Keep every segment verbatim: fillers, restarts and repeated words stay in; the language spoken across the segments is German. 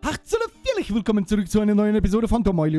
Herzlich willkommen zurück zu einer neuen Episode von Tomoili.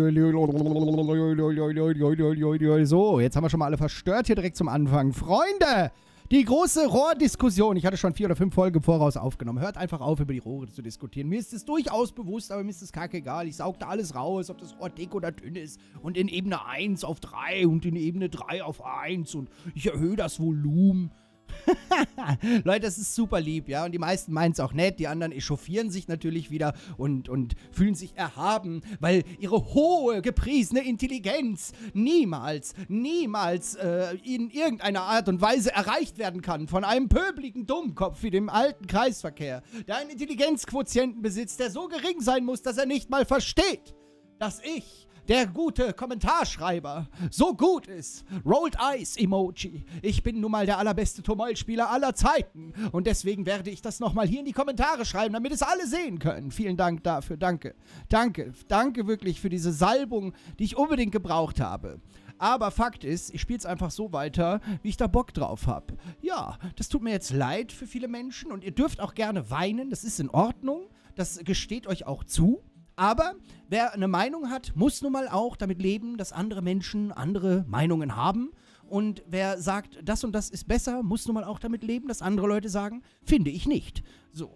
So, jetzt haben wir schon mal alle verstört hier direkt zum Anfang. Freunde, die große Rohrdiskussion. Ich hatte schon vier oder fünf Folgen im Voraus aufgenommen. Hört einfach auf, über die Rohre zu diskutieren. Mir ist es durchaus bewusst, aber mir ist es kackegal. Ich saug da alles raus, ob das Rohr dick oder dünn ist. Und in Ebene eins auf drei und in Ebene drei auf eins. Und ich erhöhe das Volumen. Leute, das ist super lieb, ja, und die meisten meinen es auch nett, die anderen echauffieren sich natürlich wieder und, und fühlen sich erhaben, weil ihre hohe, gepriesene Intelligenz niemals, niemals äh, in irgendeiner Art und Weise erreicht werden kann von einem pöbeligen Dummkopf wie dem alten Kreisverkehr, der einen Intelligenzquotienten besitzt, der so gering sein muss, dass er nicht mal versteht, dass ich, der gute Kommentarschreiber, so gut ist. Rolled Eyes Emoji. Ich bin nun mal der allerbeste Tomoil-Spieler aller Zeiten. Und deswegen werde ich das nochmal hier in die Kommentare schreiben, damit es alle sehen können. Vielen Dank dafür. Danke. Danke. Danke wirklich für diese Salbung, die ich unbedingt gebraucht habe. Aber Fakt ist, ich spiele es einfach so weiter, wie ich da Bock drauf habe. Ja, das tut mir jetzt leid für viele Menschen. Und ihr dürft auch gerne weinen. Das ist in Ordnung. Das gesteht euch auch zu. Aber wer eine Meinung hat, muss nun mal auch damit leben, dass andere Menschen andere Meinungen haben. Und wer sagt, das und das ist besser, muss nun mal auch damit leben, dass andere Leute sagen, finde ich nicht. So.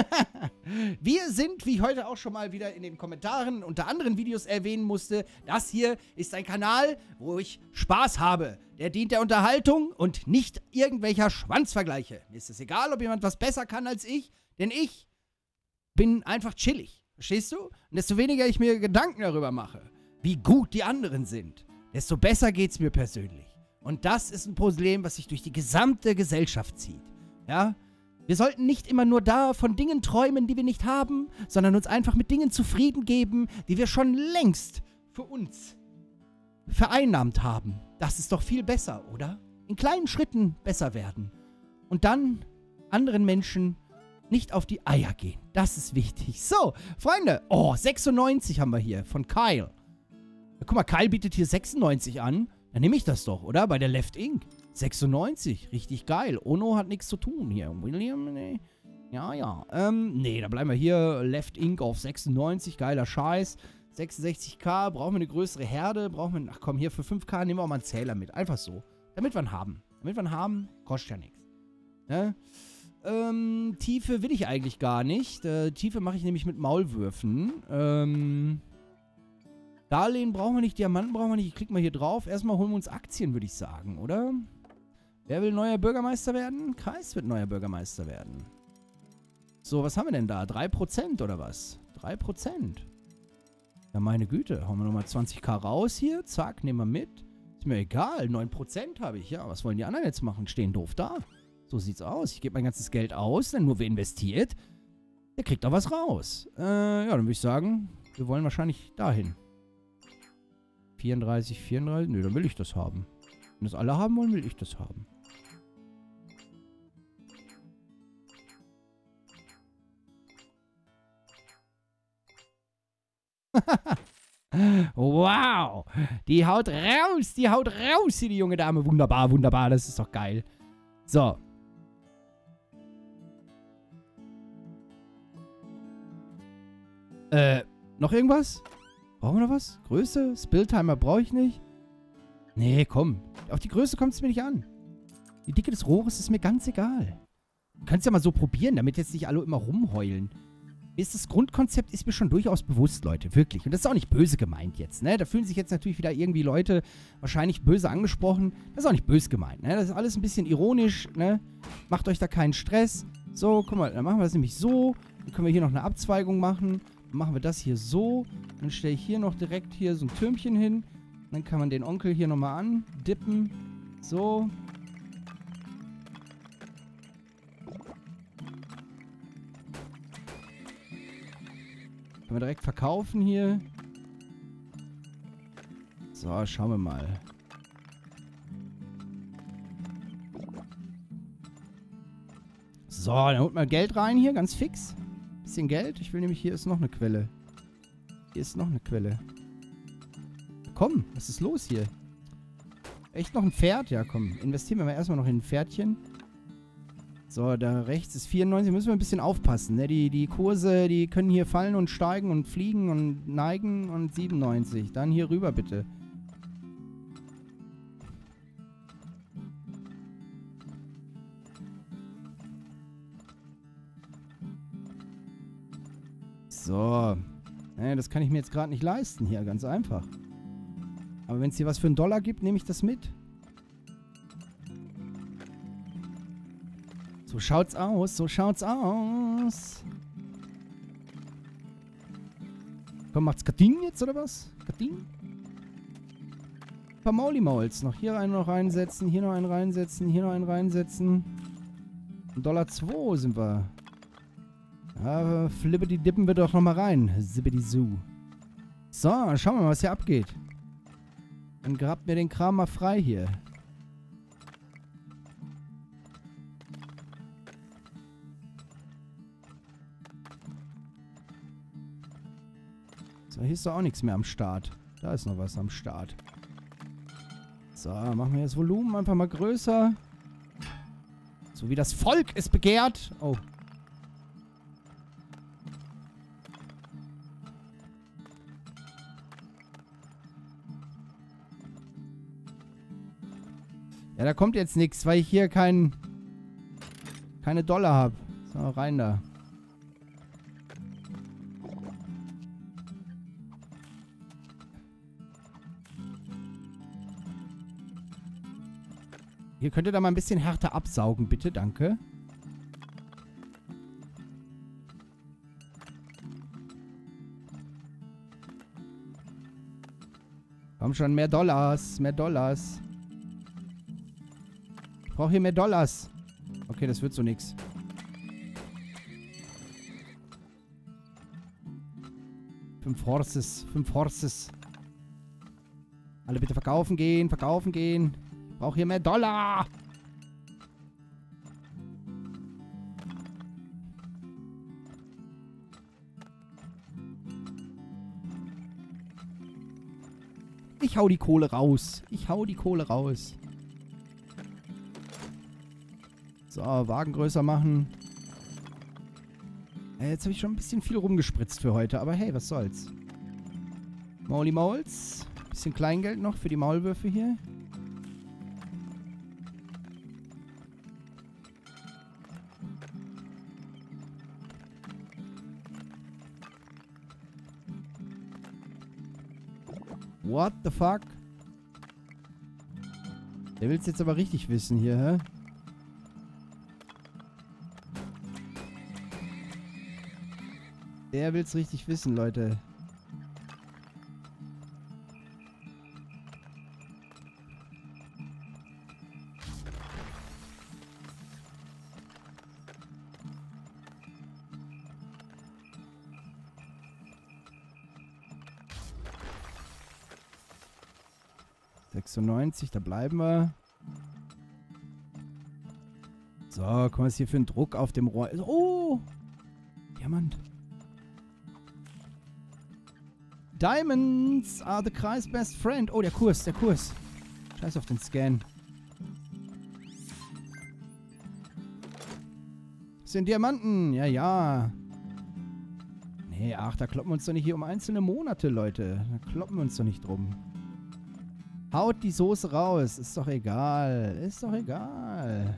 Wir sind, wie ich heute auch schon mal wieder in den Kommentaren unter anderen Videos erwähnen musste, das hier ist ein Kanal, wo ich Spaß habe. Der dient der Unterhaltung und nicht irgendwelcher Schwanzvergleiche. Mir ist es egal, ob jemand was besser kann als ich, denn ich bin einfach chillig. Verstehst du? Und desto weniger ich mir Gedanken darüber mache, wie gut die anderen sind, desto besser geht's mir persönlich. Und das ist ein Problem, was sich durch die gesamte Gesellschaft zieht. Ja? Wir sollten nicht immer nur da von Dingen träumen, die wir nicht haben, sondern uns einfach mit Dingen zufrieden geben, die wir schon längst für uns vereinnahmt haben. Das ist doch viel besser, oder? In kleinen Schritten besser werden. Und dann anderen Menschen nicht auf die Eier gehen. Das ist wichtig. So, Freunde. Oh, sechsundneunzig haben wir hier von Kyle. Ja, guck mal, Kyle bietet hier sechsundneunzig an. Dann nehme ich das doch, oder? Bei der Left Inc. sechsundneunzig. Richtig geil. Ono hat nichts zu tun hier. William, nee. Ja, ja. Ähm, nee, da bleiben wir hier. Left Inc auf sechsundneunzig. Geiler Scheiß. sechsundsechzig K. Brauchen wir eine größere Herde? Brauchen wir... Ach komm, hier für fünf K nehmen wir auch mal einen Zähler mit. Einfach so. Damit wir ihn haben. Damit wir ihn haben, kostet ja nichts. Ne? Ähm, Tiefe will ich eigentlich gar nicht. Äh, Tiefe mache ich nämlich mit Maulwürfen. Ähm, Darlehen brauchen wir nicht, Diamanten brauchen wir nicht. Ich klicke mal hier drauf. Erstmal holen wir uns Aktien, würde ich sagen, oder? Wer will neuer Bürgermeister werden? Kreis wird neuer Bürgermeister werden. So, was haben wir denn da? drei Prozent oder was? drei Prozent. Ja, meine Güte. Hauen wir nochmal zwanzig K raus hier. Zack, nehmen wir mit. Ist mir egal. neun Prozent habe ich. Ja, was wollen die anderen jetzt machen? Stehen doof da. So sieht's aus. Ich gebe mein ganzes Geld aus, denn nur wer investiert, der kriegt auch was raus. Äh, ja, dann würde ich sagen, wir wollen wahrscheinlich dahin. vierunddreißig, vierunddreißig. Nö, dann will ich das haben. Wenn das alle haben wollen, will ich das haben. Wow. Die haut raus. Die haut raus, hier die junge Dame. Wunderbar, wunderbar. Das ist doch geil. So. Äh, noch irgendwas? Brauchen wir noch was? Größe? Spilltimer brauche ich nicht. Nee, komm. Auf die Größe kommt es mir nicht an. Die Dicke des Rohres ist mir ganz egal. Du kannst ja mal so probieren, damit jetzt nicht alle immer rumheulen. Ist das Grundkonzept ist mir schon durchaus bewusst, Leute. Wirklich. Und das ist auch nicht böse gemeint jetzt, ne? Da fühlen sich jetzt natürlich wieder irgendwie Leute wahrscheinlich böse angesprochen. Das ist auch nicht böse gemeint, ne? Das ist alles ein bisschen ironisch, ne? Macht euch da keinen Stress. So, guck mal, dann machen wir das nämlich so. Dann können wir hier noch eine Abzweigung machen. Dann machen wir das hier so. Dann stelle ich hier noch direkt hier so ein Türmchen hin. Dann kann man den Onkel hier nochmal andippen. So. Können wir direkt verkaufen hier. So, schauen wir mal. So, dann holt mal Geld rein hier, ganz fix. Bisschen Geld. Ich will nämlich, hier ist noch eine Quelle. Hier ist noch eine Quelle. Komm, was ist los hier? Echt noch ein Pferd? Ja, komm. Investieren wir mal erstmal noch in ein Pferdchen. So, da rechts ist vierundneunzig. Müssen wir ein bisschen aufpassen, ne? Die, die Kurse, die können hier fallen und steigen und fliegen und neigen und siebenundneunzig. Dann hier rüber, bitte. So. Ne, das kann ich mir jetzt gerade nicht leisten hier, ganz einfach. Aber wenn es hier was für einen Dollar gibt, nehme ich das mit. So schaut's aus, so schaut's aus. Komm, macht's Kating jetzt, oder was? Kating? Ein paar Mauli-Mauls noch. Hier einen noch reinsetzen, hier noch einen reinsetzen, hier noch einen reinsetzen. ein Dollar zwei sind wir. Ja, flippity dippen wir doch nochmal rein. Zippity zoo. So, schauen wir mal, was hier abgeht. Dann grabt mir den Kram mal frei hier. So, hier ist doch auch nichts mehr am Start. Da ist noch was am Start. So, machen wir das Volumen einfach mal größer. So wie das Volk es begehrt. Oh. Ja, da kommt jetzt nichts, weil ich hier kein, keine Dollar habe. So, rein da. Hier könnt ihr da mal ein bisschen härter absaugen, bitte. Danke. Komm schon, mehr Dollars. Mehr Dollars. Ich brauche hier mehr Dollars. Okay, das wird so nix. Fünf Horses. Fünf Horses. Alle bitte verkaufen gehen. Verkaufen gehen. Ich brauche hier mehr Dollar. Ich hau die Kohle raus. Ich hau die Kohle raus. So, Wagen größer machen. Äh, jetzt habe ich schon ein bisschen viel rumgespritzt für heute. Aber hey, was soll's. Mauli Mauls. Bisschen Kleingeld noch für die Maulwürfe hier. What the fuck? Der will's jetzt aber richtig wissen hier, hä? Der will's richtig wissen, Leute. sechsundneunzig, da bleiben wir. So, guck mal, was hier für ein Druck auf dem Rohr ist. Oh! Diamant. Diamonds are the Kreis best friend. Oh, der Kurs, der Kurs. Scheiß auf den Scan. Das sind Diamanten. Ja, ja. Nee, ach, da kloppen wir uns doch nicht hier um einzelne Monate, Leute. Da kloppen wir uns doch nicht drum. Haut die Soße raus. Ist doch egal. Ist doch egal.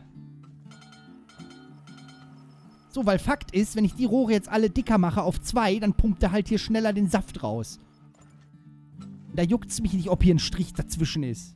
So, weil Fakt ist, wenn ich die Rohre jetzt alle dicker mache auf zwei, dann pumpt er halt hier schneller den Saft raus. Da juckt es mich nicht, ob hier ein Strich dazwischen ist.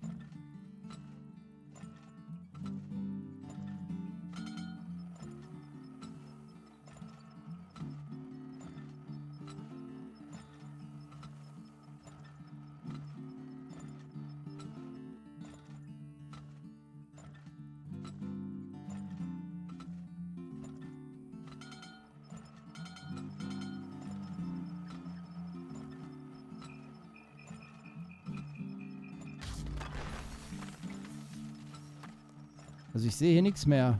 Also ich sehe hier nichts mehr.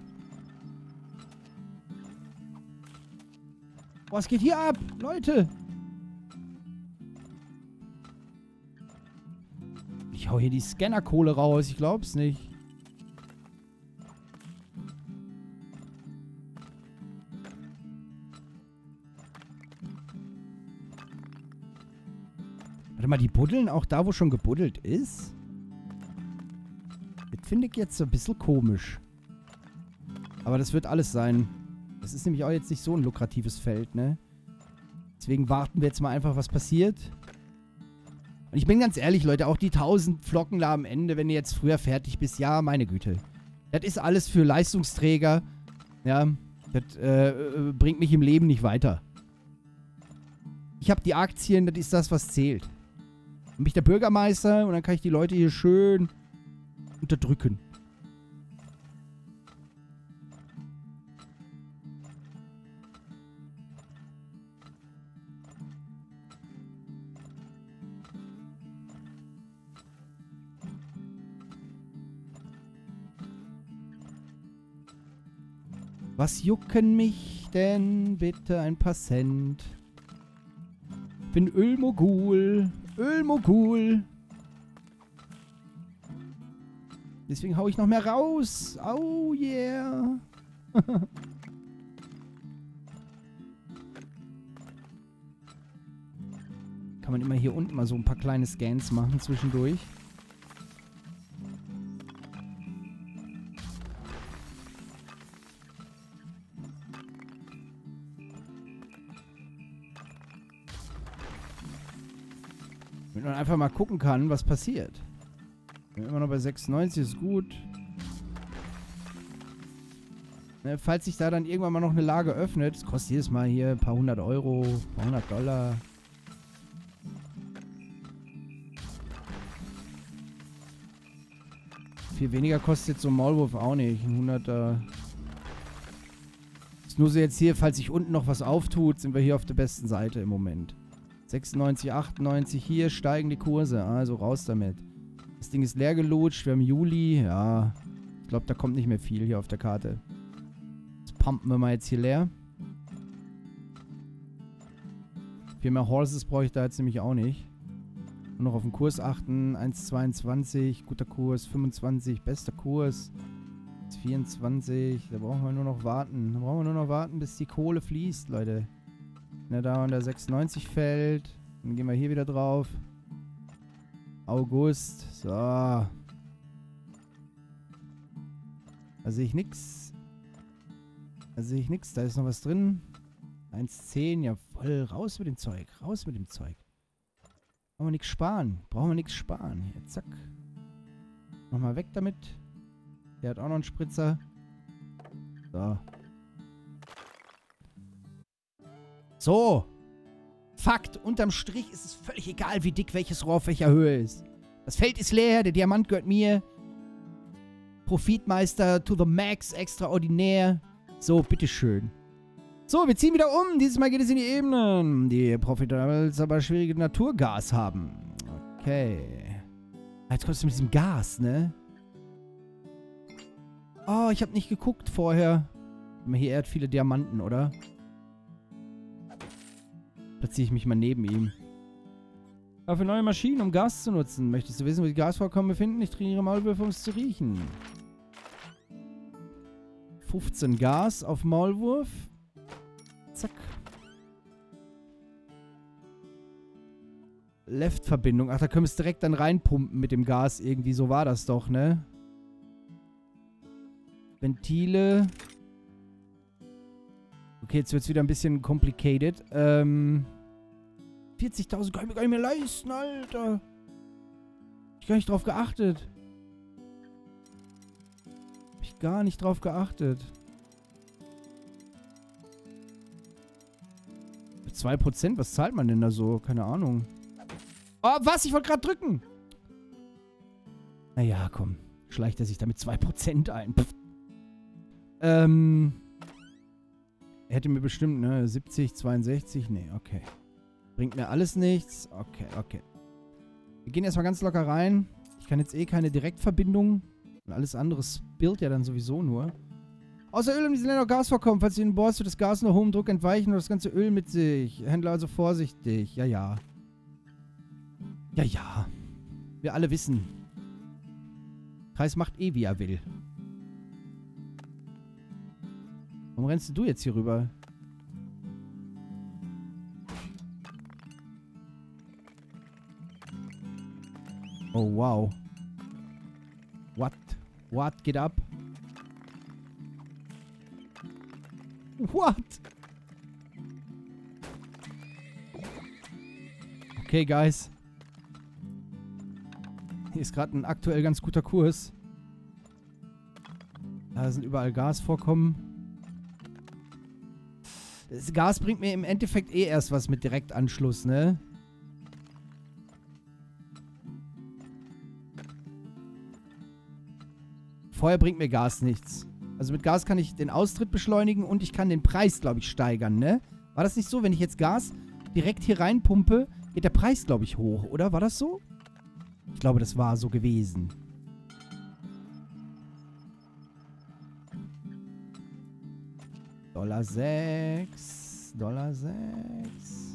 Was geht hier ab? Leute! Ich hau hier die Scannerkohle raus. Ich glaub's nicht. Warte mal, die buddeln auch da, wo schon gebuddelt ist? Das finde ich jetzt so ein bisschen komisch. Aber das wird alles sein. Das ist nämlich auch jetzt nicht so ein lukratives Feld, ne? Deswegen warten wir jetzt mal einfach, was passiert. Und ich bin ganz ehrlich, Leute, auch die tausend Flocken da am Ende, wenn du jetzt früher fertig bist, ja, meine Güte. Das ist alles für Leistungsträger. Ja, das äh, bringt mich im Leben nicht weiter. Ich habe die Aktien, das ist das, was zählt. Dann bin ich der Bürgermeister und dann kann ich die Leute hier schön unterdrücken. Was jucken mich denn bitte ein paar Cent? Bin Ölmogul. Ölmogul. Deswegen hau ich noch mehr raus. Oh yeah. Kann man immer hier unten mal so ein paar kleine Scans machen zwischendurch. Damit man einfach mal gucken kann, was passiert. Bin immer noch bei sechsundneunzig, ist gut. Ne, falls sich da dann irgendwann mal noch eine Lage öffnet, das kostet jedes Mal hier ein paar hundert Euro, ein paar hundert Dollar. Viel weniger kostet jetzt so ein Maulwurf auch nicht. Ein hunderter. Ist nur so jetzt hier, falls sich unten noch was auftut, sind wir hier auf der besten Seite im Moment. sechsundneunzig, achtundneunzig, hier steigen die Kurse. Also raus damit. Das Ding ist leer gelutscht. Wir haben Juli. Ja, ich glaube, da kommt nicht mehr viel hier auf der Karte. Das pumpen wir mal jetzt hier leer. Viel mehr Horses brauche ich da jetzt nämlich auch nicht. Nur noch auf den Kurs achten. eins Komma zweiundzwanzig, guter Kurs. fünfundzwanzig, bester Kurs. vierundzwanzig, da brauchen wir nur noch warten. Da brauchen wir nur noch warten, bis die Kohle fließt, Leute. Wenn er da unter sechsundneunzig fällt, dann gehen wir hier wieder drauf. August, so. Da sehe ich nix. Da sehe ich nix, da ist noch was drin. eins Komma zehn, ja voll, raus mit dem Zeug, raus mit dem Zeug. Brauchen wir nichts sparen, brauchen wir nichts sparen. Hier, zack. Nochmal weg damit. Der hat auch noch einen Spritzer. So. So. Fakt, unterm Strich ist es völlig egal, wie dick welches Rohr auf welcher Höhe ist. Das Feld ist leer, der Diamant gehört mir. Profitmeister to the max, extraordinär. So, bitteschön. So, wir ziehen wieder um. Dieses Mal geht es in die Ebenen, die profitabel, aber schwierige Naturgas haben. Okay. Jetzt kommst du mit diesem Gas, ne? Oh, ich habe nicht geguckt vorher. Hier, er hat viele Diamanten, oder? Platziere ich mich mal neben ihm. Für neue Maschinen, um Gas zu nutzen. Möchtest du wissen, wo die Gasvorkommen befinden? Ich trainiere Maulwürfe, um es zu riechen. fünfzehn Gas auf Maulwurf. Zack. Left-Verbindung. Ach, da können wir es direkt dann reinpumpen mit dem Gas irgendwie. So war das doch, ne? Ventile. Okay, jetzt wird es wieder ein bisschen complicated. Ähm, vierzigtausend kann ich mir gar nicht mehr leisten, Alter. Ich hab gar nicht drauf geachtet. Hab ich gar nicht drauf geachtet. zwei Prozent? Was zahlt man denn da so? Keine Ahnung. Oh, was? Ich wollte gerade drücken. Naja, komm. Schleicht er sich damit zwei Prozent ein. Pff. Ähm... Er hätte mir bestimmt, ne, siebzig, zweiundsechzig, nee, okay. Bringt mir alles nichts, okay, okay. Wir gehen erstmal ganz locker rein. Ich kann jetzt eh keine Direktverbindung. Und alles andere spillt ja dann sowieso nur. Außer Öl in diesen Ländern Gas vorkommen. Falls du ihn bohrst, wird das Gas nur hohem Druck entweichen und das ganze Öl mit sich. Händler also vorsichtig. Ja, ja. Ja, ja. Wir alle wissen. Kreis macht eh, wie er will. Warum rennst du jetzt hier rüber? Oh, wow. What? What geht ab? What? Okay, guys. Hier ist gerade ein aktuell ganz guter Kurs. Da sind überall Gasvorkommen. Das Gas bringt mir im Endeffekt eh erst was mit Direktanschluss, ne? Feuer bringt mir Gas nichts. Also mit Gas kann ich den Austritt beschleunigen und ich kann den Preis, glaube ich, steigern, ne? War das nicht so? Wenn ich jetzt Gas direkt hier reinpumpe, geht der Preis, glaube ich, hoch, oder? War das so? Ich glaube, das war so gewesen. Dollar sechs. Dollar sechs.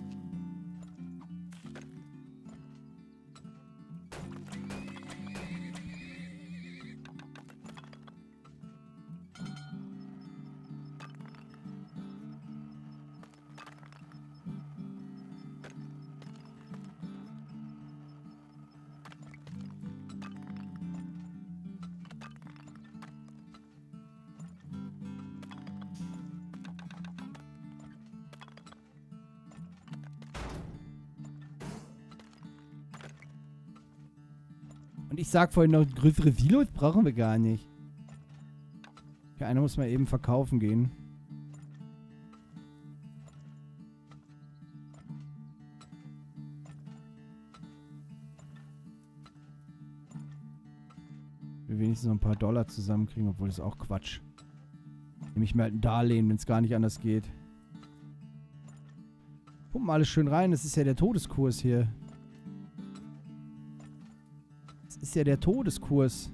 Und ich sag vorhin noch, größere Silos brauchen wir gar nicht. Okay, einer muss mal eben verkaufen gehen. Wir wenigstens noch ein paar Dollar zusammenkriegen, obwohl das ist auch Quatsch. Nehme ich mir halt ein Darlehen, wenn es gar nicht anders geht. Pumpen alles schön rein, das ist ja der Todeskurs hier. Das ist ja der Todeskurs.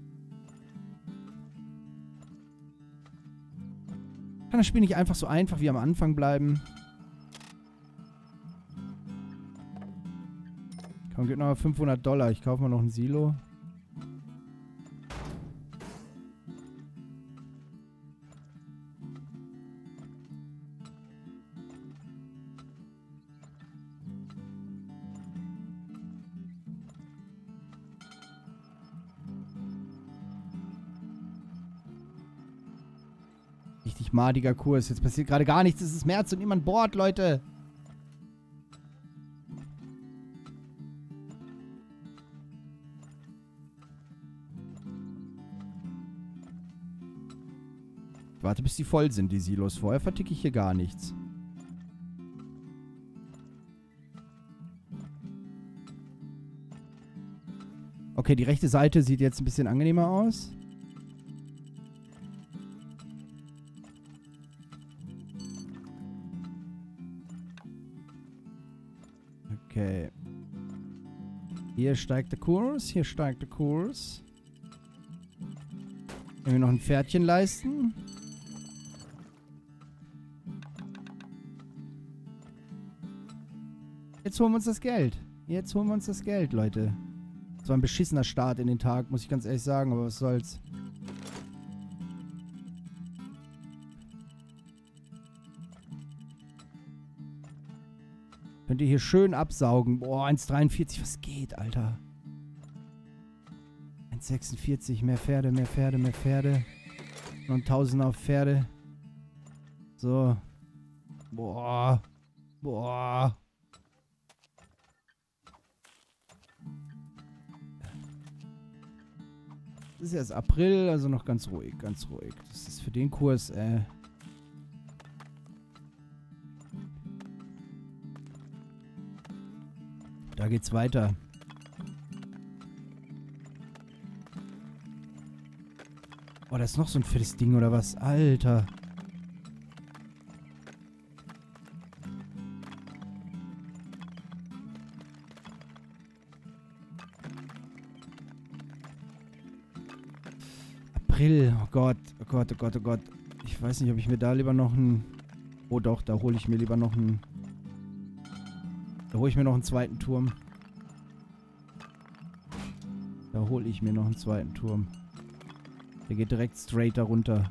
Kann das Spiel nicht einfach so einfach wie am Anfang bleiben? Komm, gib noch mal fünfhundert Dollar. Ich kaufe mal noch ein Silo. Richtig madiger Kurs. Jetzt passiert gerade gar nichts. Es ist März und niemand bohrt, Leute. Ich warte, bis die voll sind, die Silos. Vorher verticke ich hier gar nichts. Okay, die rechte Seite sieht jetzt ein bisschen angenehmer aus. Okay. Hier steigt der Kurs, hier steigt der Kurs. Können wir noch ein Pferdchen leisten? Jetzt holen wir uns das Geld. Jetzt holen wir uns das Geld, Leute. Das war ein beschissener Start in den Tag, muss ich ganz ehrlich sagen, aber was soll's. Könnt ihr hier schön absaugen. Boah, eins Komma dreiundvierzig, was geht, Alter? eins Komma sechsundvierzig, mehr Pferde, mehr Pferde, mehr Pferde. Noch ein Tausender auf Pferde. So. Boah. Boah. Das ist erst April, also noch ganz ruhig, ganz ruhig. Das ist für den Kurs, äh... Da geht's weiter. Oh, da ist noch so ein fettes Ding, oder was? Alter. April. Oh Gott, oh Gott, oh Gott, oh Gott. Ich weiß nicht, ob ich mir da lieber noch einen... Oh doch, da hole ich mir lieber noch einen... Da hole ich mir noch einen zweiten Turm. Da hole ich mir noch einen zweiten Turm. Der geht direkt straight darunter.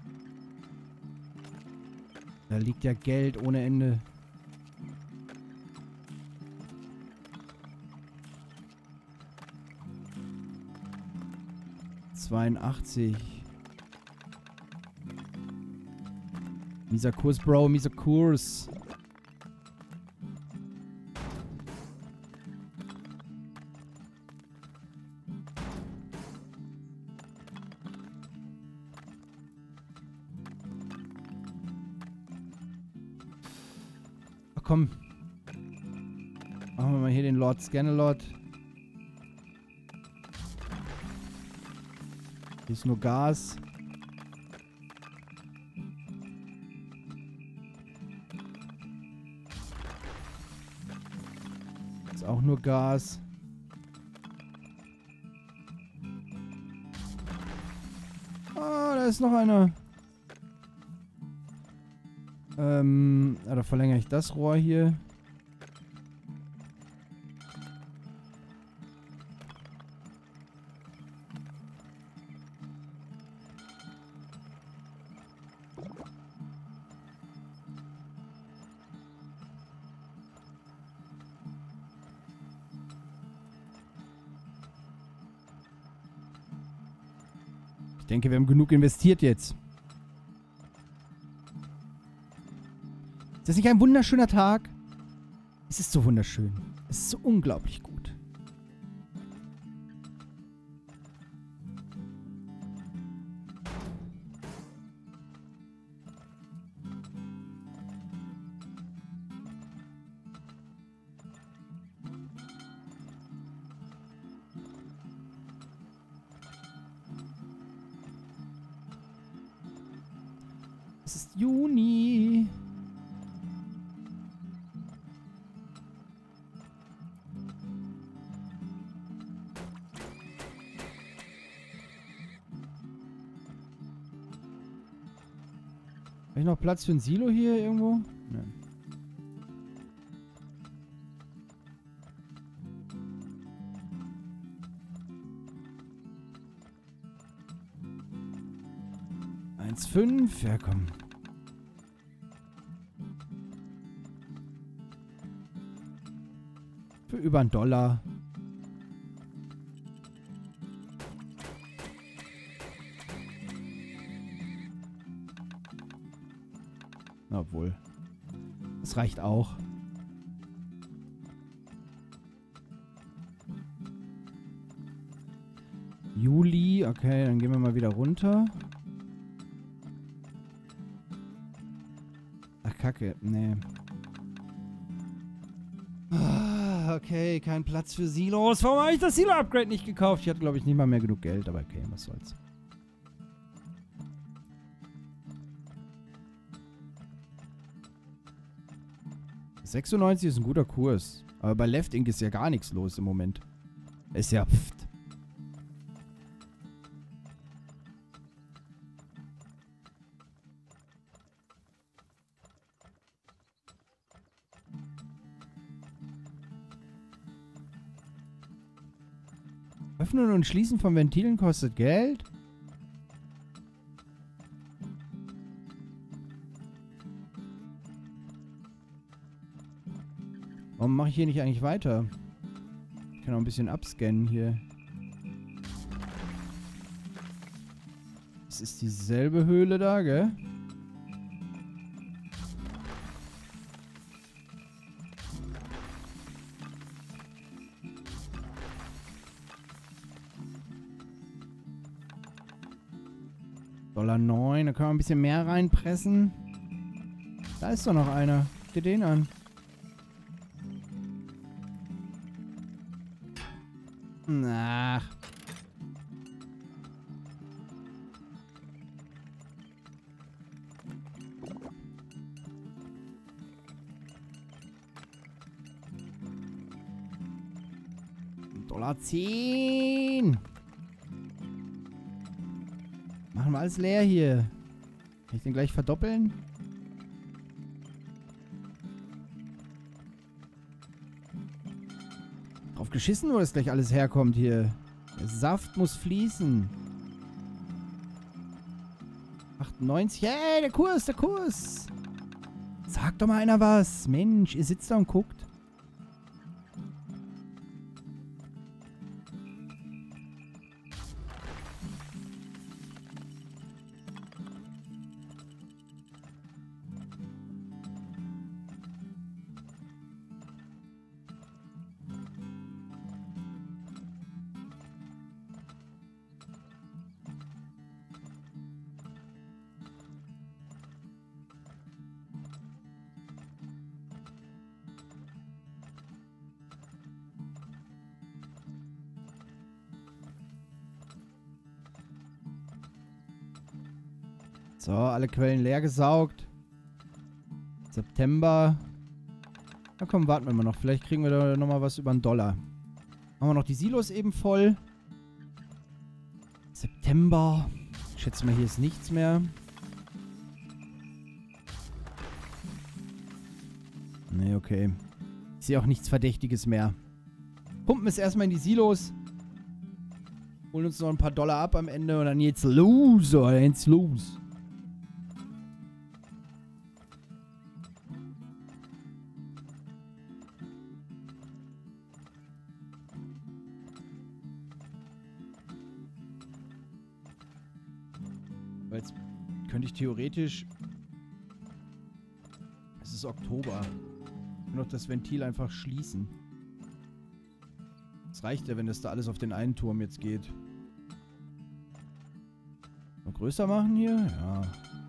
Da liegt ja Geld ohne Ende. zweiundachtzig. Mieser Kurs, Bro, mieser Kurs. Ach komm. Machen wir mal hier den Lord Scanalot. Hier ist nur Gas. Ist auch nur Gas. Ah, da ist noch einer. Ähm, ja, da verlängere ich das Rohr hier. Ich denke, wir haben genug investiert jetzt. Ist das nicht ein wunderschöner Tag? Es ist so wunderschön. Es ist so unglaublich gut. Es ist Juni. Habe ich noch Platz für ein Silo hier irgendwo? Nein. eins Komma fünf, ja komm. Für über einen Dollar. Obwohl. Das reicht auch. Juli, okay, dann gehen wir mal wieder runter. Ach, Kacke, nee. Ah, okay, kein Platz für Silos. Warum habe ich das Silo-Upgrade nicht gekauft? Ich hatte, glaube ich, nicht mal mehr genug Geld, aber okay, was soll's. sechsundneunzig ist ein guter Kurs. Aber bei Left Inc ist ja gar nichts los im Moment. Ist ja pfft. Öffnen und Schließen von Ventilen kostet Geld? Warum mache ich hier nicht eigentlich weiter? Ich kann auch ein bisschen abscannen hier. Es ist dieselbe Höhle da, gell? Dollar neun, da können wir ein bisschen mehr reinpressen. Da ist doch noch einer. Guck dir den an. Ach. Dollar zehn. Machen wir alles leer hier. Kann ich den gleich verdoppeln? Drauf geschissen, wo das gleich alles herkommt hier. Der Saft muss fließen. achtundneunzig. Hey, der Kurs, der Kurs. Sag doch mal einer was. Mensch, ihr sitzt da und guckt. So, alle Quellen leer gesaugt. September. Na komm, warten wir mal noch. Vielleicht kriegen wir da nochmal was über einen Dollar. Machen wir noch die Silos eben voll. September. Ich schätze mal, hier ist nichts mehr. Nee, okay. Ich sehe auch nichts Verdächtiges mehr. Pumpen es erstmal in die Silos. Holen uns noch ein paar Dollar ab am Ende und dann geht's los, oder jetzt los. Weil jetzt könnte ich theoretisch... Es ist Oktober. Ich kann doch das Ventil einfach schließen. Es reicht ja, wenn das da alles auf den einen Turm jetzt geht. Noch größer machen hier? Ja.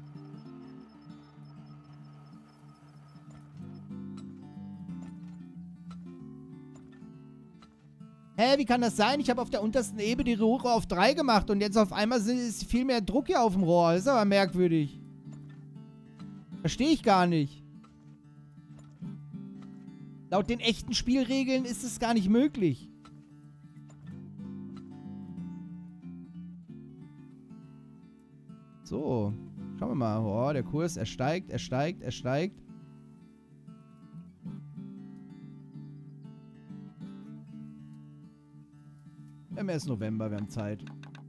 Hä, wie kann das sein? Ich habe auf der untersten Ebene die Rohre auf drei gemacht und jetzt auf einmal ist viel mehr Druck hier auf dem Rohr. Das ist aber merkwürdig. Verstehe ich gar nicht. Laut den echten Spielregeln ist es gar nicht möglich. So, schauen wir mal. Oh, der Kurs, er steigt, er steigt, er steigt. Wir haben erst November, wir haben Zeit.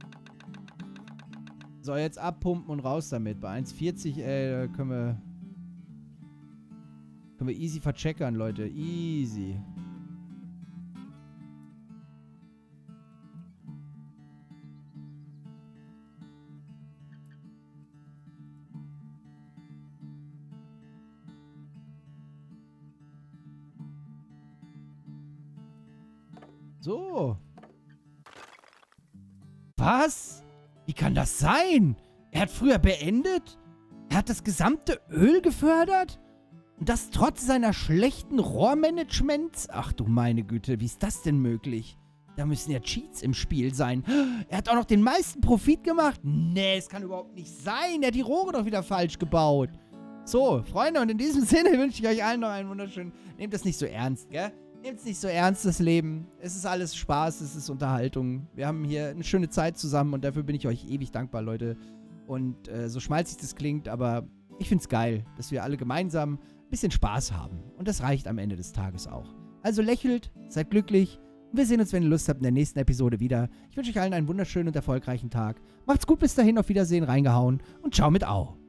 So, jetzt abpumpen und raus damit. Bei eins vierzig, ey, können wir... Können wir easy vercheckern, Leute. Easy. So. Was? Wie kann das sein? Er hat früher beendet? Er hat das gesamte Öl gefördert? Und das trotz seiner schlechten Rohrmanagements? Ach du meine Güte, wie ist das denn möglich? Da müssen ja Cheats im Spiel sein. Er hat auch noch den meisten Profit gemacht? Nee, es kann überhaupt nicht sein. Er hat die Rohre doch wieder falsch gebaut. So, Freunde, und in diesem Sinne wünsche ich euch allen noch einen wunderschönen... Nehmt das nicht so ernst, gell? Nehmt es nicht so ernst, das Leben. Es ist alles Spaß, es ist Unterhaltung. Wir haben hier eine schöne Zeit zusammen und dafür bin ich euch ewig dankbar, Leute. Und äh, so schmalzig das klingt, aber ich find's geil, dass wir alle gemeinsam ein bisschen Spaß haben. Und das reicht am Ende des Tages auch. Also lächelt, seid glücklich. Und wir sehen uns, wenn ihr Lust habt, in der nächsten Episode wieder. Ich wünsche euch allen einen wunderschönen und erfolgreichen Tag. Macht's gut bis dahin, auf Wiedersehen, reingehauen und ciao mit Au.